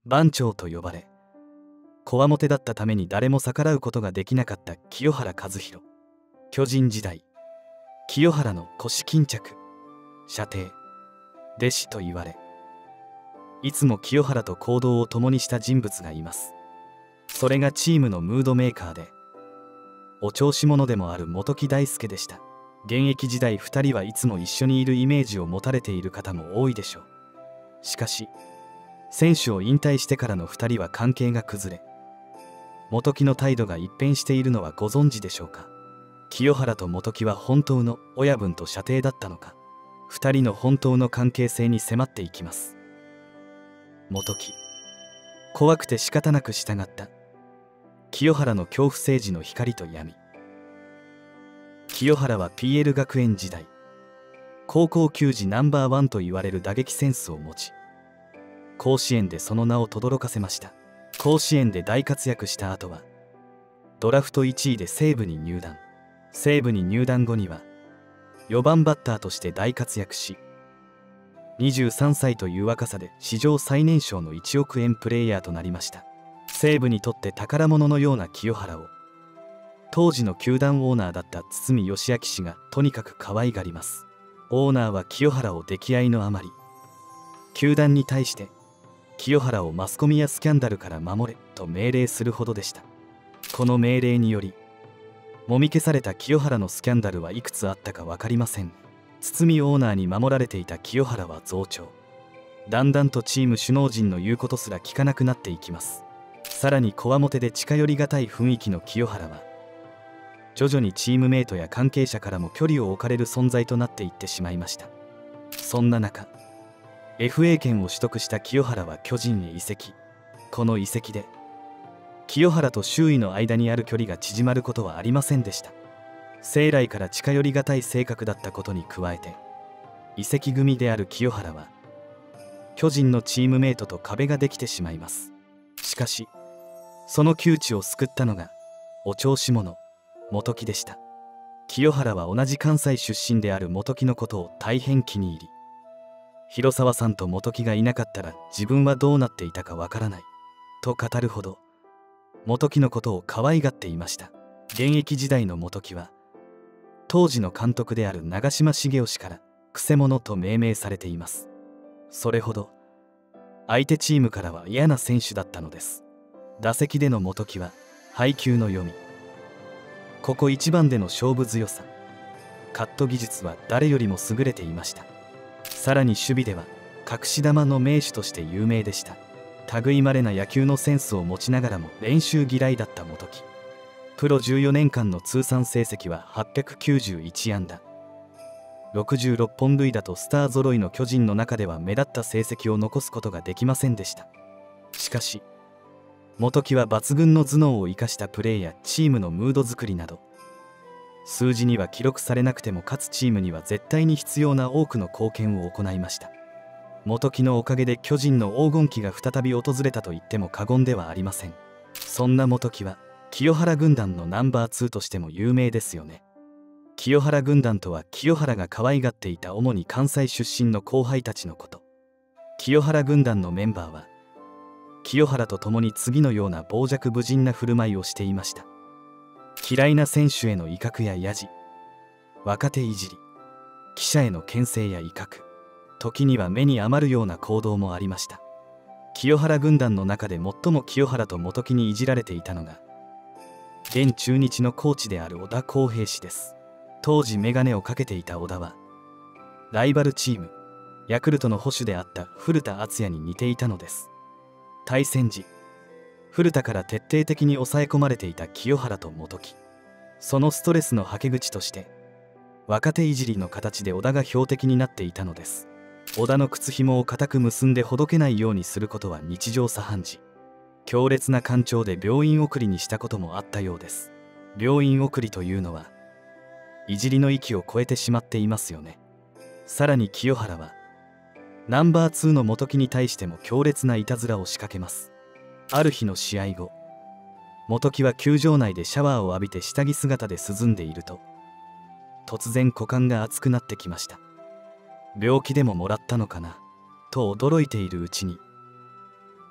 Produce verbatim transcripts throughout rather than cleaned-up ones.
番長と呼ばれ、こわもてだったために誰も逆らうことができなかった清原和博。巨人時代、清原の腰巾着、舎弟、弟子と言われ、いつも清原と行動を共にした人物がいます。それがチームのムードメーカーで、お調子者でもある本木大輔でした。現役時代ふたりはいつも一緒にいるイメージを持たれている方も多いでしょう。しかし、選手を引退してからのふたりは関係が崩れ、本木の態度が一変しているのはご存知でしょうか。清原と本木は本当の親分と舎弟だったのか。ふたりの本当の関係性に迫っていきます。本木、怖くて仕方なく従った清原の恐怖政治の光と闇。清原は ピーエル 学園時代、高校球児ナンバーワンと言われる打撃センスを持ち、甲子園でその名を轟かせました。甲子園で大活躍した後はドラフトいちいで西武に入団。西武に入団後にはよばんバッターとして大活躍し、にじゅうさんさいという若さで史上最年少のいちおくえんプレーヤーとなりました。西武にとって宝物のような清原を、当時の球団オーナーだった堤義明氏がとにかく可愛がります。オーナーは清原を溺愛のあまり、球団に対して清原をマスコミやスキャンダルから守れと命令するほどでした。この命令により、もみ消された清原のスキャンダルはいくつあったか分かりません。堤オーナーに守られていた清原は増長。だんだんとチーム首脳陣の言うことすら聞かなくなっていきます。さらにこわもてで近寄りがたい雰囲気の清原は、徐々にチームメイトや関係者からも距離を置かれる存在となっていってしまいました。そんな中、エフエー 権を取得した清原は巨人へ移籍。この移籍で清原と周囲の間にある距離が縮まることはありませんでした。生来から近寄りがたい性格だったことに加えて、移籍組である清原は巨人のチームメイトと壁ができてしまいます。しかしその窮地を救ったのがお調子者本木でした。清原は同じ関西出身である本木のことを大変気に入り、広沢さんと本木がいなかったら自分はどうなっていたかわからないと語るほど本木のことを可愛がっていました。現役時代の本木は当時の監督である長嶋茂雄氏からくせ者と命名されています。それほど相手チームからは嫌な選手だったのです。打席での本木は配球の読み、ここ一番での勝負強さ、カット技術は誰よりも優れていました。さらに守備では隠し球の名手として有名でした。類まれな野球のセンスを持ちながらも練習嫌いだった本木。プロじゅうよねんかんの通算成績ははっぴゃくきゅうじゅういちあんだ、ろくじゅうろっぽんるいだとスター揃いの巨人の中では目立った成績を残すことができませんでした。しかし本木は抜群の頭脳を生かしたプレーやチームのムード作りなど、数字には記録されなくても勝つチームには絶対に必要な多くの貢献を行いました。本木のおかげで巨人の黄金期が再び訪れたと言っても過言ではありません。そんな本木は清原軍団のナンバーツーとしても有名ですよね。清原軍団とは清原が可愛がっていた主に関西出身の後輩たちのこと。清原軍団のメンバーは清原と共に次のような傍若無人な振る舞いをしていました。嫌いな選手への威嚇やヤジ、若手いじり、記者への牽制や威嚇、時には目に余るような行動もありました。清原軍団の中で最も清原と本木にいじられていたのが現中日のコーチである小田康平氏です。当時眼鏡をかけていた小田はライバルチームヤクルトの捕手であった古田敦也に似ていたのです。対戦時、古田から徹底的に抑え込まれていた清原と本木、そのストレスのはけ口として若手いじりの形で小田が標的になっていたのです。小田の靴紐を固く結んでほどけないようにすることは日常茶飯事。強烈な感情で病院送りにしたこともあったようです。病院送りというのはいじりの域を超えてしまっていますよね。さらに清原はナンバーツーの本木に対しても強烈ないたずらを仕掛けます。ある日の試合後、本木は球場内でシャワーを浴びて下着姿で涼んでいると、突然股間が熱くなってきました。病気でももらったのかなと驚いているうちに、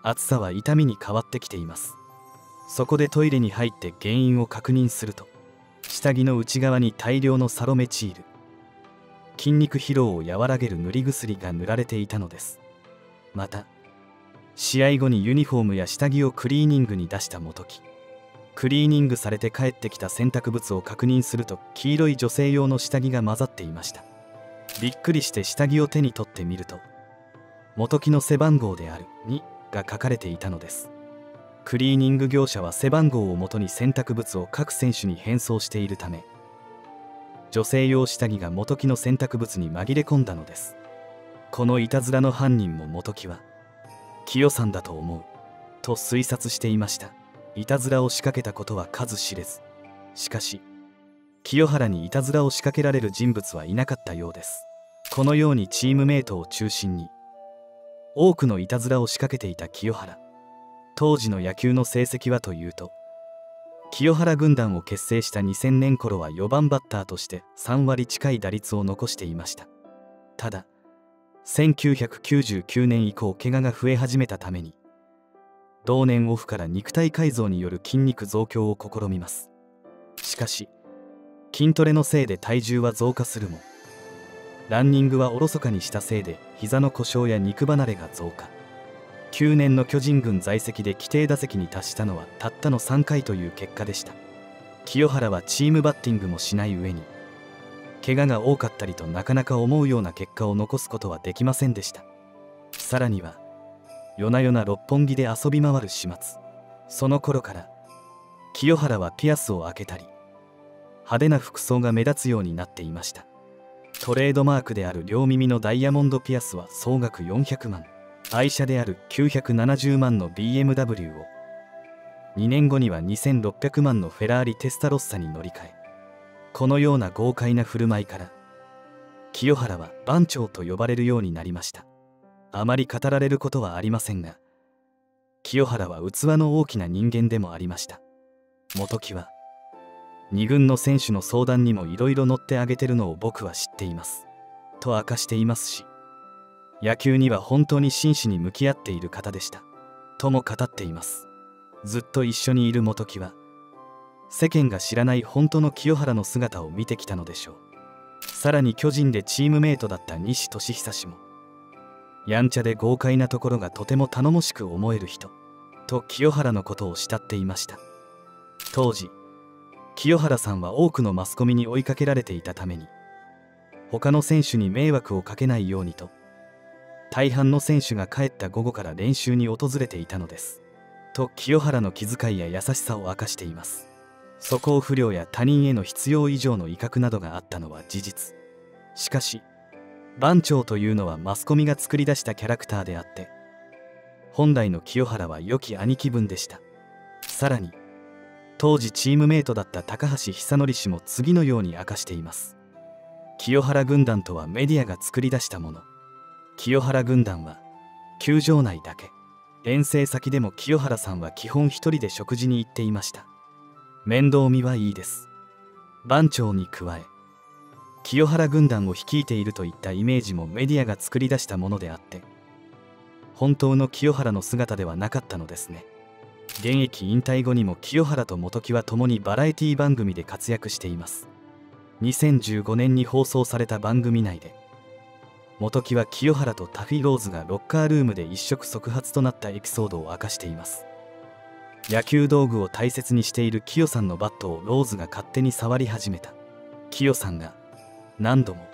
暑さは痛みに変わってきています。そこでトイレに入って原因を確認すると、下着の内側に大量のサロメチール、筋肉疲労を和らげる塗り薬が塗られていたのです。また試合後にユニフォームや下着をクリーニングに出した元木。クリーニングされて帰ってきた洗濯物を確認すると、黄色い女性用の下着が混ざっていました。びっくりして下着を手に取ってみると、元木の背番号であるにが書かれていたのです。クリーニング業者は背番号をもとに洗濯物を各選手に返送しているため、女性用下着が元木の洗濯物に紛れ込んだのです。このいたずらの犯人も元木は清さんだと思うと推察していました。いたずらを仕掛けたことは数知れず、しかし清原にいたずらを仕掛けられる人物はいなかったようです。このようにチームメイトを中心に多くのいたずらを仕掛けていた清原。当時の野球の成績はというと、清原軍団を結成したにせんねん頃はよばんバッターとしてさんわり近い打率を残していました。ただせんきゅうひゃくきゅうじゅうきゅうねん以降怪我が増え始めたために、同年オフから肉体改造による筋肉増強を試みます。しかし筋トレのせいで体重は増加するも、ランニングはおろそかにしたせいで膝の故障や肉離れが増加。きゅうねんの巨人軍在籍で規定打席に達したのはたったのさんかいという結果でした。清原はチームバッティングもしない上に、怪我が多かったりとなかなか思うような結果を残すことはできませんでした。さらには夜な夜な六本木で遊び回る始末。その頃から清原はピアスを開けたり派手な服装が目立つようになっていました。トレードマークである両耳のダイヤモンドピアスは総額よんひゃくまん、愛車であるきゅうひゃくななじゅうまんの ビーエムダブリュー を、にねんごにはにせんろっぴゃくまんのフェラーリテスタロッサに乗り換え、このような豪快な振る舞いから清原は番長と呼ばれるようになりました。あまり語られることはありませんが、清原は器の大きな人間でもありました。元木はに軍の選手の相談にもいろいろ乗ってあげてるのを僕は知っていますと明かしていますし、野球には本当に真摯に向き合っている方でしたとも語っています。ずっと一緒にいる元木は世間が知らない本当の清原の姿を見てきたのでしょう。さらに巨人でチームメイトだった西俊久氏も、やんちゃで豪快なところがとても頼もしく思える人と清原のことを慕っていました。当時清原さんは多くのマスコミに追いかけられていたために、他の選手に迷惑をかけないようにと大半の選手が帰った午後から練習に訪れていたのですと清原の気遣いや優しさを明かしています。素行不良や他人への必要以上の威嚇などがあったのは事実。しかし番長というのはマスコミが作り出したキャラクターであって、本来の清原は良き兄貴分でした。さらに当時チームメイトだった高橋久典氏も次のように明かしています。清原軍団とはメディアが作り出したもの。清原軍団は球場内だけ。遠征先でも清原さんは基本一人で食事に行っていました。面倒見はいいです。番長に加え清原軍団を率いているといったイメージもメディアが作り出したものであって、本当の清原の姿ではなかったのですね。現役引退後にも清原と元木は共にバラエティ番組で活躍しています。にせんじゅうごねんに放送された番組内で、元木は清原とタフィローズがロッカールームで一触即発となったエピソードを明かしています。野球道具を大切にしている清さんのバットをローズが勝手に触り始めた。清さんが何度も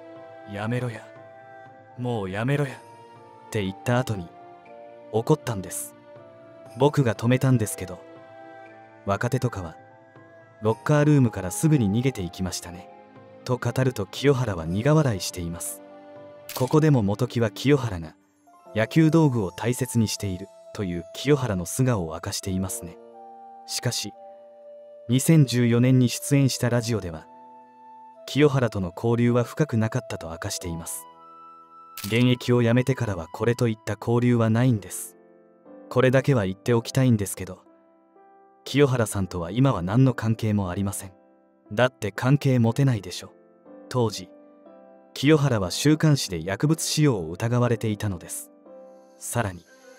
「やめろや、もうやめろや」って言った後に怒ったんです。僕が止めたんですけど、若手とかはロッカールームからすぐに逃げていきましたねと語ると、清原は苦笑いしています。ここでも元木は清原が野球道具を大切にしているという清原の素顔を明かしていますね。しかしにせんじゅうよねんに出演したラジオでは、清原との交流は深くなかったと明かしています。現役を辞めてからはこれといった交流はないんです。これだけは言っておきたいんですけど、清原さんとは今は何の関係もありません。だって関係持てないでしょ。当時清原は週刊誌で薬物使用を疑われていたのです。さらに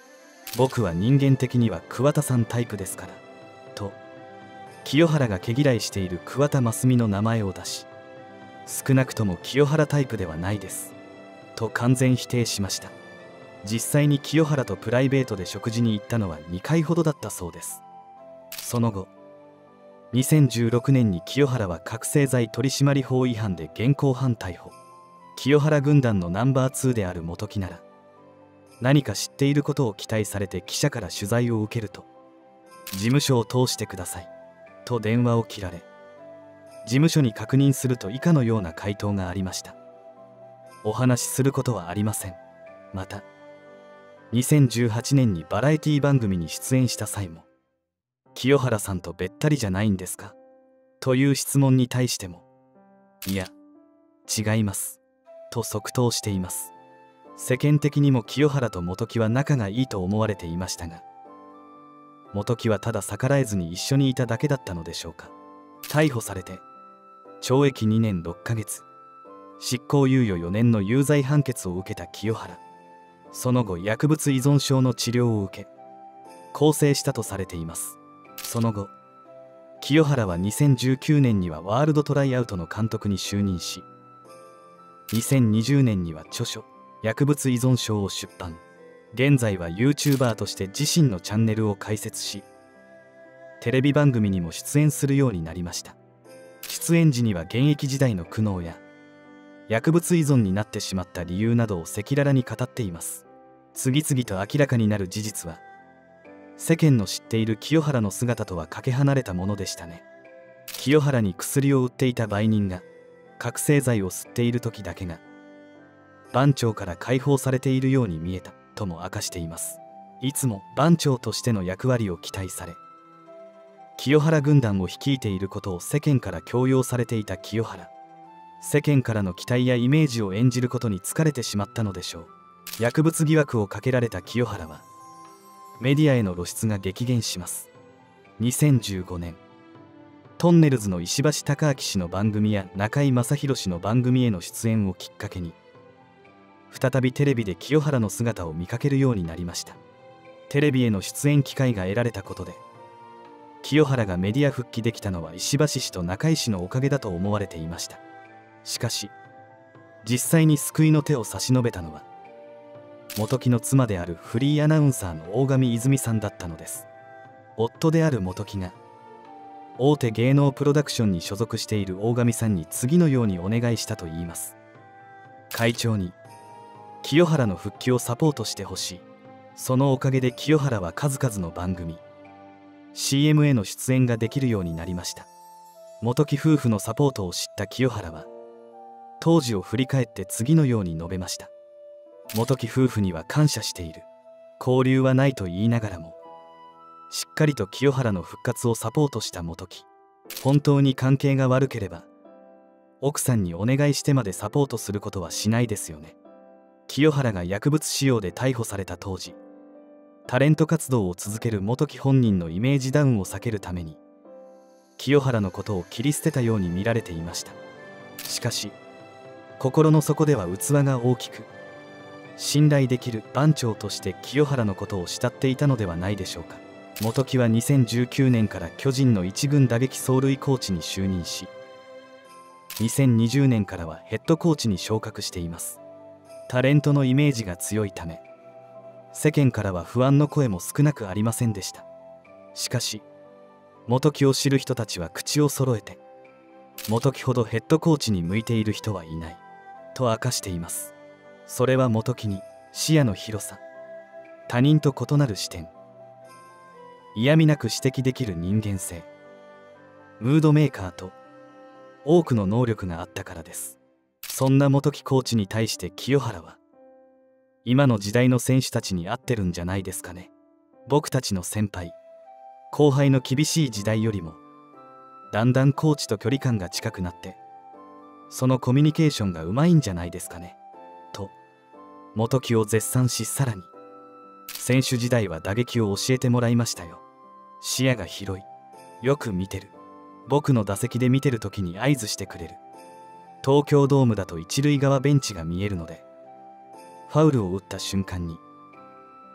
僕は人間的には桑田さんタイプですから」と清原が毛嫌いしている桑田真澄の名前を出し、少なくとも清原タイプではないですと完全否定しました。実際に清原とプライベートで食事に行ったのはにかいほどだったそうです。その後にせんじゅうろくねんに清原は覚醒剤取締法違反で現行犯逮捕。清原軍団のナンバーツーである本木なら何か知っていることを期待されて記者から取材を受けると、事務所を通してくださいと電話を切られ、事務所に確認すると以下のような回答がありました。お話しすることはありません。またにせんじゅうはちねんにバラエティ番組に出演した際も、清原さんとべったりじゃないんですかという質問に対しても、いや違いますと即答しています。世間的にも清原と本木は仲がいいと思われていましたが、本木はただ逆らえずに一緒にいただけだったのでしょうか。逮捕されてちょうえきにねんろっかげつ、執行猶予よねんの有罪判決を受けた清原。その後薬物依存症の治療を受け更生したとされています。その後清原はにせんじゅうきゅうねんにはワールドトライアウトの監督に就任し、にせんにじゅうねんには著書「薬物依存症」を出版。現在は ユーチューバー として自身のチャンネルを開設し、テレビ番組にも出演するようになりました。出演時には現役時代の苦悩や薬物依存になってしまった理由などを赤裸々に語っています。次々と明らかになる事実は、世間の知っている清原の姿とはかけ離れたものでしたね。清原に薬を売っていた売人が覚醒剤を吸っている時だけが番長から解放されているように見えたとも明かしています。いつも番長としての役割を期待され、清原軍団を率いていることを世間から強要されていた清原。世間からの期待やイメージを演じることに疲れてしまったのでしょう。薬物疑惑をかけられた清原はメディアへの露出が激減します。にせんじゅうごねん、トンネルズの石橋貴明氏の番組や中居正広氏の番組への出演をきっかけに、再びテレビで清原の姿を見かけるようになりました。テレビへの出演機会が得られたことで、清原がメディア復帰できたのは石橋氏と中居氏のおかげだと思われていました。しかし実際に救いの手を差し伸べたのは本木の妻であるフリーアナウンサーの大神泉さんだったのです。夫である本木が大手芸能プロダクションに所属している大神さんに次のようにお願いしたといいます。会長に清原の復帰をサポートしてほしい。そのおかげで清原は数々の番組 シーエム への出演ができるようになりました。本木夫婦のサポートを知った清原は当時を振り返って次のように述べました。本木夫婦には感謝している。交流はないと言いながらもしっかりと清原の復活をサポートした本木。本当に関係が悪ければ奥さんにお願いしてまでサポートすることはしないですよね。清原が薬物使用で逮捕された当時、タレント活動を続ける本木本人のイメージダウンを避けるために清原のことを切り捨てたように見られていました。しかし心の底では器が大きく、信頼できる番長として清原のことを慕っていたのではないでしょうか。本木はにせんじゅうきゅうねんから巨人の一軍打撃走塁コーチに就任し、にせんにじゅうねんからはヘッドコーチに昇格しています。タレントのイメージが強いため世間からは不安の声も少なくありませんでした。しかし本木を知る人たちは口を揃えて、本木ほどヘッドコーチに向いている人はいないと明かしています。それは本木に視野の広さ、他人と異なる視点、嫌味なく指摘できる人間性、ムードメーカーと多くの能力があったからです。そんな本木コーチに対して清原は今の時代の選手たちに合ってるんじゃないですかね。僕たちの先輩後輩の厳しい時代よりもだんだんコーチと距離感が近くなって、そのコミュニケーションがうまいんじゃないですかねと本木を絶賛し、さらに選手時代は打撃を教えてもらいましたよ。視野が広い、よく見てる、僕の打席で見てる時に合図してくれる。東京ドームだと一塁側ベンチが見えるので、ファウルを打った瞬間に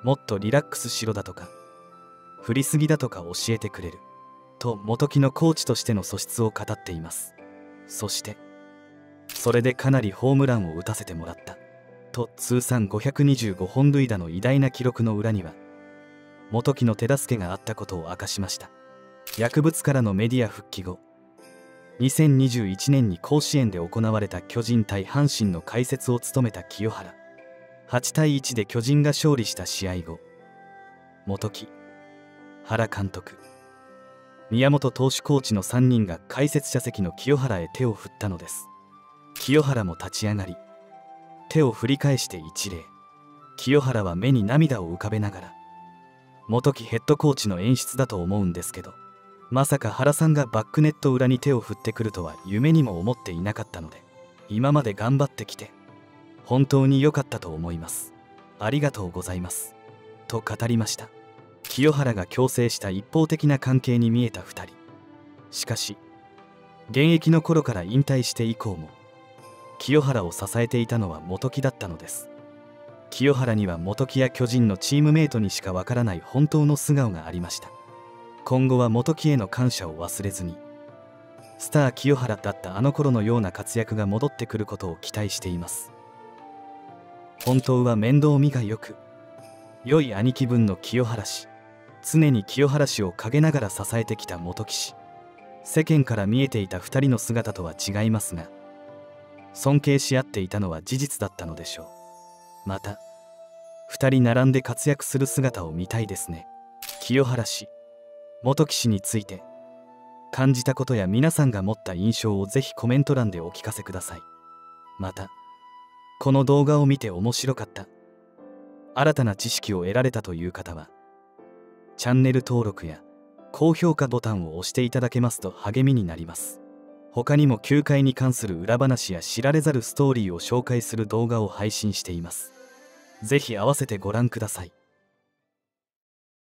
もっとリラックスしろだとか振りすぎだとか教えてくれると元木のコーチとしての素質を語っています。そしてそれでかなりホームランを打たせてもらったと通算ごひゃくにじゅうごほん塁打の偉大な記録の裏には元木の手助けがあったことを明かしました。薬物からのメディア復帰後、にせんにじゅういちねんに甲子園で行われた巨人対阪神の解説を務めた清原。はちたいいちで巨人が勝利した試合後、元木、原監督、宮本投手コーチのさんにんが解説者席の清原へ手を振ったのです。清原も立ち上がり、手を振り返して一礼。清原は目に涙を浮かべながら、元木ヘッドコーチの演出だと思うんですけど、まさか原さんがバックネット裏に手を振ってくるとは夢にも思っていなかったので、今まで頑張ってきて本当に良かったと思います。ありがとうございますと語りました。清原が強制した一方的な関係に見えたふたり。しかし現役の頃から引退して以降も清原を支えていたのは元木だったのです。清原には元木や巨人のチームメイトにしかわからない本当の素顔がありました。今後は元木への感謝を忘れずに、スター清原だったあの頃のような活躍が戻ってくることを期待しています。本当は面倒見がよく良い兄貴分の清原氏、常に清原氏を陰ながら支えてきた元木氏、世間から見えていたふたりの姿とは違いますが、尊敬し合っていたのは事実だったのでしょう。またふたり並んで活躍する姿を見たいですね。清原氏、元木氏について感じたことや皆さんが持った印象をぜひコメント欄でお聞かせください。またこの動画を見て面白かった、新たな知識を得られたという方はチャンネル登録や高評価ボタンを押していただけますと励みになります。他にも球界に関する裏話や知られざるストーリーを紹介する動画を配信しています。ぜひ合わせてご覧ください。